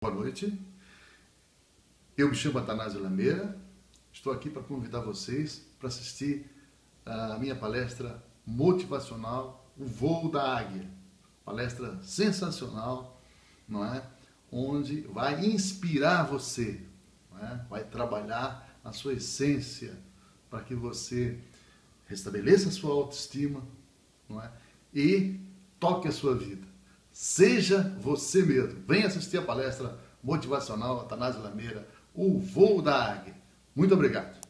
Boa noite, eu me chamo Atanásio Lameira, estou aqui para convidar vocês para assistir a minha palestra motivacional, O Voo da Águia. Palestra sensacional, não é? Onde vai inspirar você, não é? Vai trabalhar a sua essência para que você restabeleça a sua autoestima, não é? E toque a sua vida. Seja você mesmo. Venha assistir a palestra motivacional Atanásio Lameira, O Voo da Águia. Muito obrigado.